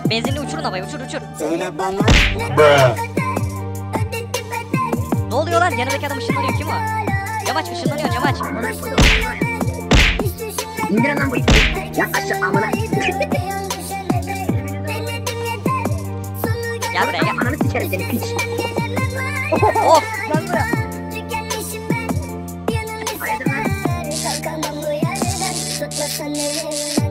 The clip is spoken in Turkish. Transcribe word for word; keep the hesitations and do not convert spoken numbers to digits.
Benzinli uçurun havaya, uçur uçur. Ne oluyor lan? Yanındaki adam ışınlanıyor, kim o? Camaç ışınlanıyor, Camaç. İndirin lan bu ipini. Ya aşağı amına. Gel buraya gel. Ananı sikerim seni piç. Of! Gel buraya. Hayırdır lan?